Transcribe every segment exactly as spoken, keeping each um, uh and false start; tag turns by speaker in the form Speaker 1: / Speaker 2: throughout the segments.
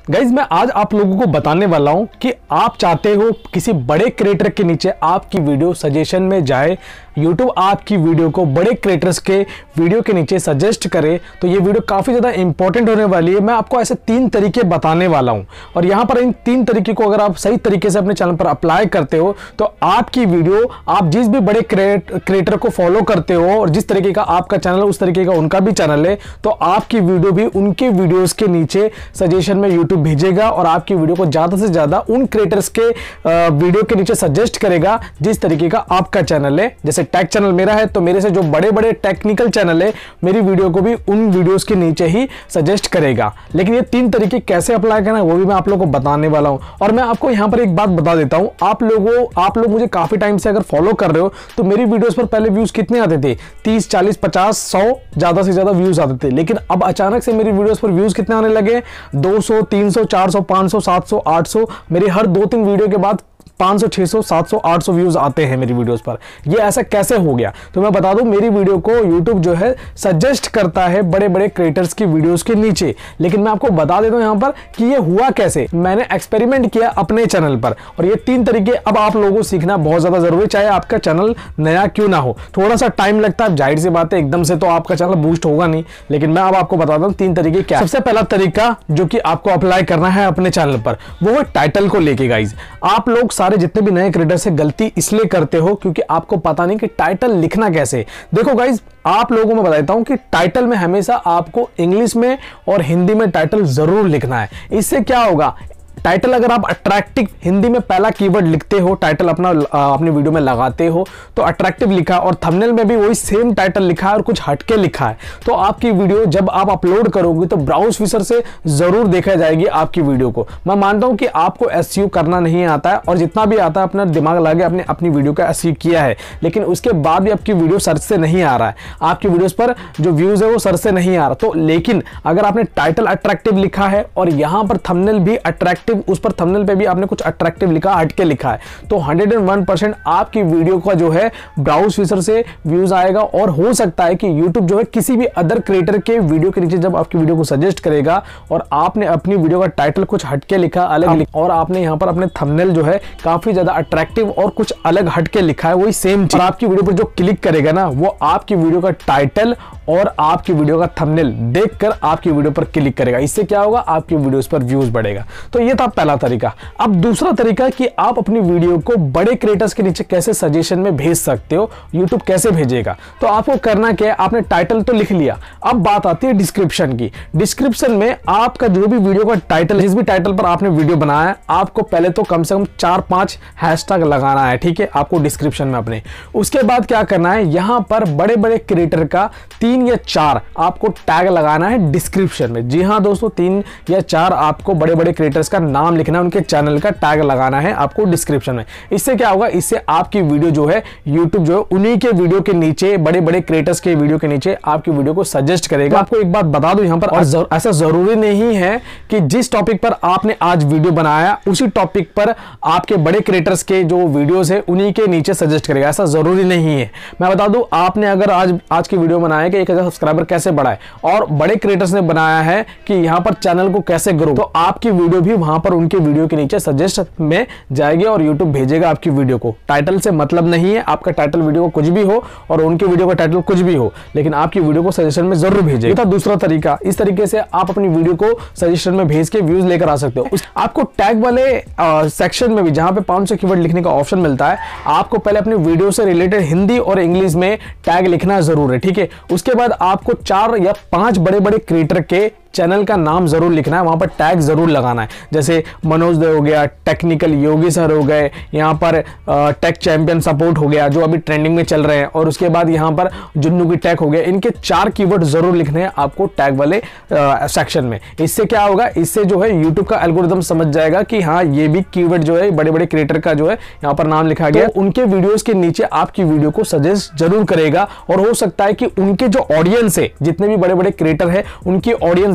Speaker 1: Guys मैं आज आप लोगों को बताने वाला हूं कि आप चाहते हो किसी बड़े क्रिएटर के नीचे आपकी वीडियो सजेशन में जाए, यूट्यूब आपकी वीडियो को बड़े क्रिएटर्स के वीडियो के नीचे सजेस्ट करे, तो ये वीडियो काफ़ी ज़्यादा इंपॉर्टेंट होने वाली है। मैं आपको ऐसे तीन तरीके बताने वाला हूं और यहाँ पर इन तीन तरीके को अगर आप सही तरीके से अपने चैनल पर अप्लाई करते हो तो आपकी वीडियो, आप जिस भी बड़े क्रिएटर को फॉलो करते हो और जिस तरीके का आपका चैनल उस तरीके का उनका भी चैनल है, तो आपकी वीडियो भी उनके वीडियोज़ के नीचे सजेशन में यूट्यूब भेजेगा और आपकी वीडियो को ज़्यादा से ज़्यादा उन क्रिएटर्स के वीडियो के नीचे सजेस्ट करेगा जिस तरीके का आपका चैनल है। जैसे टेक चैनल मेरा है तो मेरे से जो बड़े बड़े टेक्निकल चैनल है मेरी वीडियो को भी उन वीडियोस के नीचे ही सजेस्ट करेगा। लेकिन ये तीन तरीके कैसे अप्लाई करना है वो भी मैं आप लोगों को बताने वाला हूं। और मैं आपको यहां पर एक बात बता देता हूं, आप लोगों आप लोग मुझे काफी टाइम से अगर फॉलो कर रहे हो तो मेरी वीडियोस पर पहले व्यूज कितने आते थे? तीस चालीस पचास सौ ज्यादा से ज्यादा व्यूज आते थे। लेकिन अब अचानक से मेरी वीडियोस पर व्यूज कितने आने लगे? दो सौ तीन सौ चार सौ पाँच सौ सात सौ आठ सौ। मेरी हर दो तीन वीडियो के बाद पाँच सौ छह सौ सात सौ आठ सौ व्यूज आते हैं मेरी वीडियोस पर। ये ऐसा कैसे हो गया? तो मैं बता दूं, मेरी वीडियो को यूट्यूब जो है सजेस्ट करता है बड़े बड़े क्रिएटर्स की वीडियोस के नीचे। लेकिन मैं आपको बता देता हूं यहां पर कि ये हुआ कैसे। मैंने एक्सपेरिमेंट किया अपने चैनल पर और ये तीन तरीके अब आप लोगों को सीखना बहुत ज्यादा जरूरी, चाहे आपका चैनल नया क्यों ना हो। थोड़ा सा टाइम लगता है, जाहिर सी बात है, एकदम से तो आपका चैनल बूस्ट होगा नहीं। लेकिन मैं अब आपको बताता हूं तीन तरीके क्या। सबसे पहला तरीका जो कि आपको अप्लाई करना है अपने चैनल पर वो है टाइटल को लेके। गाइज आप लोग सारे जितने भी नए से गलती इसलिए करते हो क्योंकि आपको पता नहीं कि टाइटल लिखना कैसे। देखो गाइज, आप लोगों को बताता हूं कि टाइटल में हमेशा आपको इंग्लिश में और हिंदी में टाइटल जरूर लिखना है। इससे क्या होगा, टाइटल अगर आप अट्रैक्टिव हिंदी में पहला कीवर्ड लिखते हो, टाइटल अपना अपनी वीडियो में लगाते हो तो अट्रैक्टिव लिखा और थंबनेल में भी वही सेम टाइटल लिखा है और कुछ हटके लिखा है, तो आपकी वीडियो जब आप अपलोड करोगे तो ब्राउज फीचर से जरूर देखा जाएगी आपकी वीडियो को। मैं मानता हूं कि आपको एसईओ करना नहीं आता है और जितना भी आता है अपना दिमाग लगा अपने अपनी वीडियो का एसईओ किया है, लेकिन उसके बाद भी आपकी वीडियो सर्च से नहीं आ रहा है, आपकी वीडियोस पर जो व्यूज है वो सर्च से नहीं आ रहा। तो लेकिन अगर आपने टाइटल अट्रैक्टिव लिखा है और यहां पर थंबनेल भी अट्रैक्टिव, उस पर थंबनेल पे भी आपने कुछ अट्रैक्टिव लिखा, हटके लिखा है, तो एक सौ एक परसेंट आपकी वीडियो का जो है ब्राउज फीचर से व्यूज आएगा। और हो सकता है कि YouTube जो है किसी भी अदर क्रिएटर के वीडियो के नीचे जब आपकी वीडियो को सजेस्ट करेगा और आपने अपनी वीडियो का टाइटल कुछ हटके लिखा, अलग लिखा और आपने यहां पर अपने थंबनेल जो है काफी ज्यादा अट्रैक्टिव और कुछ अलग हटके लिखा है, वही सेम चीज आपकी वीडियो पर जो क्लिक करेगा ना वो आपकी वीडियो का टाइटल और आपकी वीडियो का थंबनेल देखकर आपकी वीडियो पर क्लिक करेगा। इससे क्या होगा, आपकी वीडियोस पर व्यूज बढ़ेगा। तो ये था पहला तरीका। अब दूसरा तरीका कि आप अपनी वीडियो को बड़े क्रिएटर्स के नीचे कैसे सजेशन में भेज सकते हो, यूट्यूब कैसे भेजेगा। तो आपको करना क्या है, आपने टाइटल तो लिख लिया, अब बात आती है डिस्क्रिप्शन की। डिस्क्रिप्शन में आपका जो भी वीडियो का टाइटल, जिस भी टाइटल पर आपने वीडियो बनाया है, आपको पहले तो कम से कम चार पांच हैशटैग लगाना है, ठीक है, आपको डिस्क्रिप्शन में अपने। उसके बाद क्या करना है, यहां पर बड़े बड़े क्रिएटर का तीन या चार आपको टैग लगाना है डिस्क्रिप्शन में। जी हां दोस्तों, तीन या चार आपको बड़े बड़े क्रिएटर्स का नाम लिखना है, उनके चैनल का टैग लगाना है आपको डिस्क्रिप्शन में। इससे क्या होगा, इससे आपकी वीडियो जो है यूट्यूब जो है उन्हीं के वीडियो के नीचे, बड़े बड़े क्रिएटर्स के वीडियो के नीचे आपकी वीडियो को सजेस्ट करेगा। आपको एक बात बता दूं यहां पर, और जर, ऐसा जरूरी नहीं है कि जिस टॉपिक पर आपने आज वीडियो बनाया उसी टॉपिक पर आपके बड़े क्रिएटर्स के जो वीडियोस है उन्हीं के नीचे सजेस्ट करेगा, ऐसा जरूरी नहीं है। मैं बता दूं, आपने अगर आज आज की वीडियो बनाया कि एक हजार सब्सक्राइबर कैसे बढ़ाए और बड़े क्रिएटर्स ने बनाया है कि यहां पर चैनल को कैसे ग्रो, तो आपकी वीडियो भी वहां पर उनके वीडियो के नीचे सजेस्ट में जाएगी और YouTube भेजेगा आपकी वीडियो को। टाइटल से मतलब नहीं है, आपका टाइटल वीडियो को कुछ भी हो और उनके वीडियो का टाइटल कुछ भी हो, लेकिन आपकी वीडियो को सजेशन में जरूर भेजेगा। ये था दूसरा तरीका। इस तरीके से आप अपनी वीडियो को सजेशन में भेज के व्यूज लेकर आ सकते हो। आपको टैग वाले सेक्शन में भी, जहां पे पांच सौ कीवर्ड लिखने का ऑप्शन मिलता है, आपको पहले अपनी वीडियो से रिलेटेड हिंदी और इंग्लिश में टैग लिखना जरूर है, ठीक है। उसके बाद आपको चार या पांच बड़े बड़े क्रिएटर के चैनल का नाम जरूर लिखना है, वहां पर टैग जरूर लगाना है। जैसे मनोज दे हो गया, टेक्निकल योगी सर हो गए, यहाँ पर टेक चैंपियन सपोर्ट हो गया जो अभी ट्रेंडिंग में चल रहे हैं, और उसके बाद यहाँ पर जुन्नू की टेक हो गया। इनके चार कीवर्ड जरूर लिखने हैं आपको टैग वाले सेक्शन में। इससे क्या होगा, इससे जो है यूट्यूब का एल्गोरिथम समझ जाएगा कि हाँ ये भी कीवर्ड जो है बड़े बड़े क्रिएटर का जो है यहाँ पर नाम लिखा गया, तो उनके वीडियोज के नीचे आपकी वीडियो को सजेस्ट जरूर करेगा। और हो सकता है कि उनके जो ऑडियंस है, जितने भी बड़े बड़े क्रिएटर है, उनकी ऑडियंस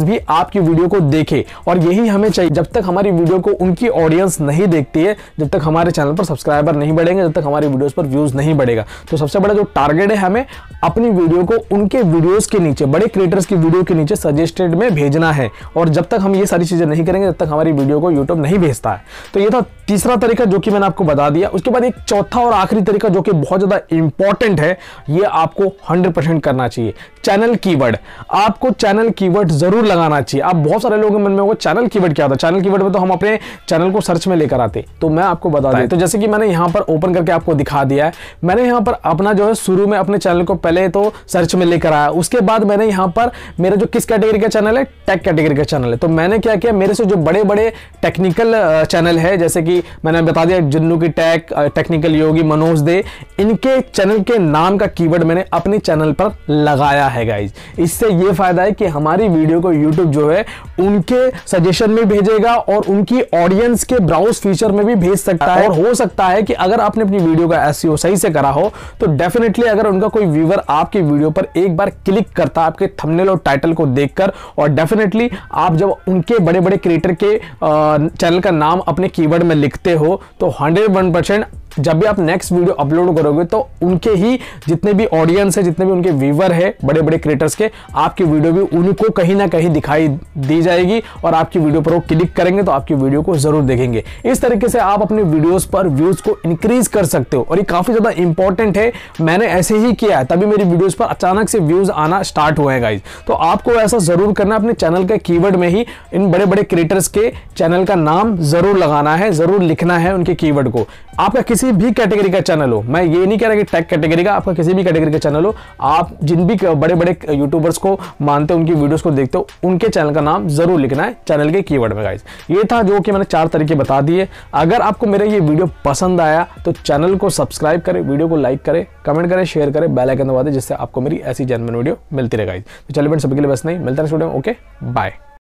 Speaker 1: भी आपकी वीडियो को देखे, और यही हमें चाहिए। जब तक हमारी वीडियो को उनकी ऑडियंस नहीं देखती है, जब तक हमारे चैनल पर सब्सक्राइबर नहीं बढ़ेंगे, जब तक हमारी वीडियोस पर व्यूज नहीं बढ़ेगा। तो सबसे बड़ा जो टारगेट है, हमें अपनी वीडियो को उनके वीडियोस के नीचे, बड़े क्रिएटर्स की वीडियो के नीचे सजेस्टेड में भेजना है। और जब तक हम ये सारी चीजें नहीं करेंगे, जब तक हमारी वीडियो को यूट्यूब नहीं भेजता है। तो ये था तीसरा तरीका जो कि मैंने आपको बता दिया। उसके बाद एक चौथा और आखिरी तरीका जो कि बहुत ज्यादा इंपॉर्टेंट है, ये आपको हंड्रेड परसेंट करना चाहिए, चैनल कीवर्ड। आपको चैनल कीवर्ड जरूर लगाना चाहिए। आप बहुत सारे लोगों के मन में होगा चैनल कीवर्ड क्या होता है, चैनल कीवर्ड में तो हम अपने चैनल को सर्च में लेकर आते। तो मैं आपको बता दूं, तो जैसे कि मैंने यहां पर ओपन करके आपको दिखा दिया है, मैंने यहां पर अपना जो है शुरू में अपने चैनल को पहले तो सर्च में लेकर आया। उसके बाद मैंने यहां पर मेरा जो किस कैटेगरी का चैनल है, टेक कैटेगरी का चैनल है। तो मैंने क्या किया, मेरे से जो बड़े बड़े टेक्निकल चैनल है, जैसे कि मैंने बता दिया जुन्नू की टेक, टेक्निकल योगी, मनोज दे, इनके चैनल के नाम का कीवर्ड मैंने अपने चैनल पर लगाया है गाइज। इससे ये फायदा है कि हमारी वीडियो को यूट्यूब जो है उनके सजेशन में भेजेगा और उनकी ऑडियंस के ब्राउज फीचर में भी भेज सकता है। और हो सकता है कि अगर आपने अपनी वीडियो का एसईओ सही से करा हो, तो डेफिनेटली अगर उनका कोई व्यूअर आपकी वीडियो पर एक बार क्लिक करता है आपके थंबनेल और टाइटल को देखकर, और डेफिनेटली आप जब उनके बड़े बड़े क्रिएटर के चैनल का नाम अपने कीवर्ड में लिखते हो, तो हंड्रेड वन परसेंट जब भी आप नेक्स्ट वीडियो अपलोड करोगे तो उनके ही जितने भी ऑडियंस है, जितने भी उनके व्यूअर है बड़े बड़े क्रिएटर्स के, आपकी वीडियो भी उनको कहीं ना कहीं दिखाई दी जाएगी और आपकी वीडियो पर वो क्लिक करेंगे तो आपकी वीडियो को जरूर देखेंगे। इस तरीके से आप अपने वीडियोस पर व्यूज को इंक्रीज कर सकते हो, और ये काफी ज्यादा इंपॉर्टेंट है। मैंने ऐसे ही किया है, तभी मेरी वीडियोस पर अचानक से व्यूज आना स्टार्ट हुए गाइज। तो आपको ऐसा जरूर करना, अपने चैनल के कीवर्ड में ही इन बड़े बड़े क्रिएटर्स के चैनल का नाम जरूर लगाना है, जरूर लिखना है उनके कीवर्ड को। आपका किसी भी कैटेगरी का चैनल हो, मैं ये नहीं कह रहा कि टेक कैटेगरी का, आपका किसी भी कैटेगरी का चैनल हो, आप जिन भी बड़े बड़े यूट्यूबर्स को मानते हो, उनकी वीडियोस को देखते हो, उनके चैनल का नाम जरूर लिखना है चैनल के कीवर्ड में गाइस। ये था जो कि मैंने चार तरीके बता दिए। अगर आपको मेरा ये वीडियो पसंद आया तो चैनल को सब्सक्राइब करें, वीडियो को लाइक करें, कमेंट करें, शेयर करें, बेल आइकन दबा दें, जिससे आपको मेरी ऐसी जेन्युइन वीडियो मिलती रहे गाइस। तो चलिए सभी के लिए बस नहीं, मिलते हैं नेक्स्ट वीडियो में। Okay bye.